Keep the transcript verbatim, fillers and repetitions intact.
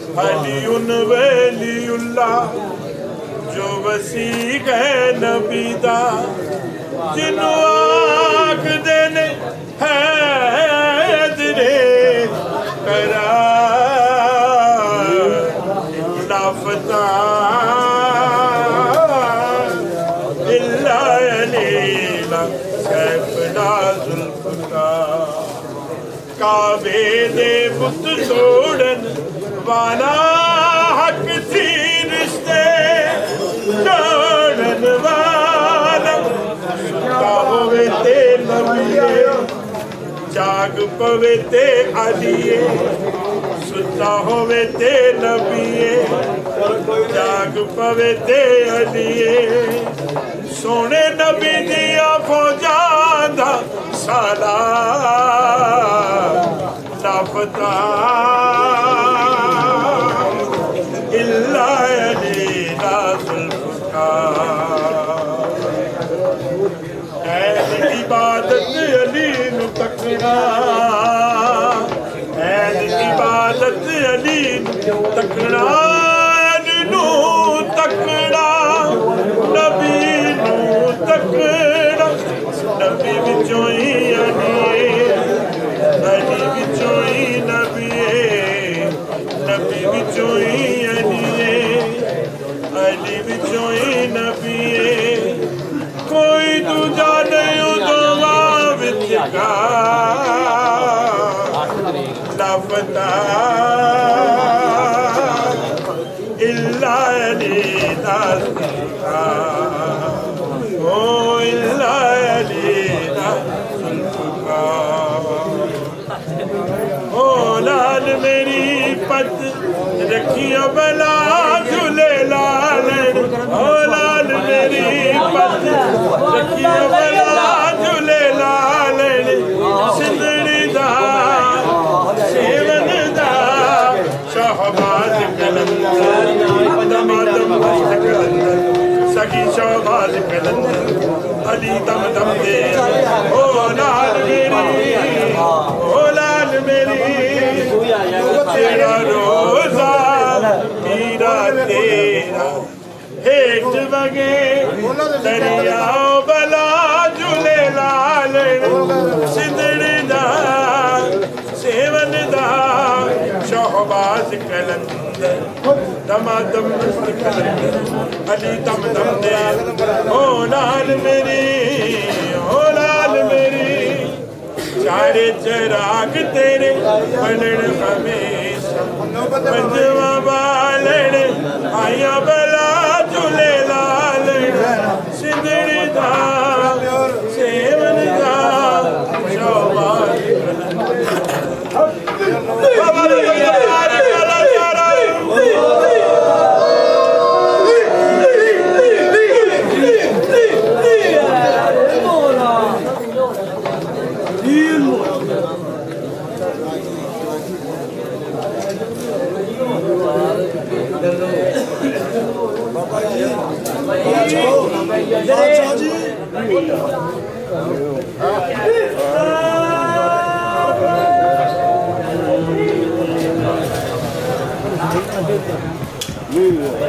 अलीउन वलीउल्लाह जो वसीक है नबी दा जिन्नू आख देने हैदरे करार लाफता इल्ला अलीला सैफना जुल्फ़कार काबे दे बुत तोड़न वाला हक थी रिश्ते तोड़न वाला सुता होवे ते नबिये जाग पवे ते अलिये सुता होवे ते नबिये जाग पवे ते अलिये सोने नबी दिया फौजां दा साला लापता इल्ला अलीला जुल्फ़कार ऐन इबादत अली नू तकड़ा ऐन इबादत अली नू तकड़ा नू तकड़ा नबी नू तकड़ा नबी विचों ही अली अली विचों ही नबी नबी विचों ही अली अली विचों ही नबी कोई दूजा नहीं उदोवा विच का लापता इल्ला अली दा ओ इल्ला अली दा ओ लाल मेरी पत रखियो बला झूले लालन ओ लाल मेरी पत रखियो बला झूले लालन सिंदड़ी दा सेवन दा शहबाज कलंदर दम दम मस्त कलंदर सगी शहबाज कलंदर अली दम दम दे ओ लाल मेरी ओ लाल मेरी तेरा रोजा मीरा तेरा हेठ बगे दरियाओ बला झूले लाल सिंदड़ी दा सेवन दा शहबाज कलंदर दमादम मस्त कलंदर अली दम दम दे ओ लाल मेरी ओ लाल मेरी चारे चराग तेरे बनन हमेशा पंजवा बालन आया बला झूले लालन सिंदड़ी दा सेवन दा शहबाज Yeah.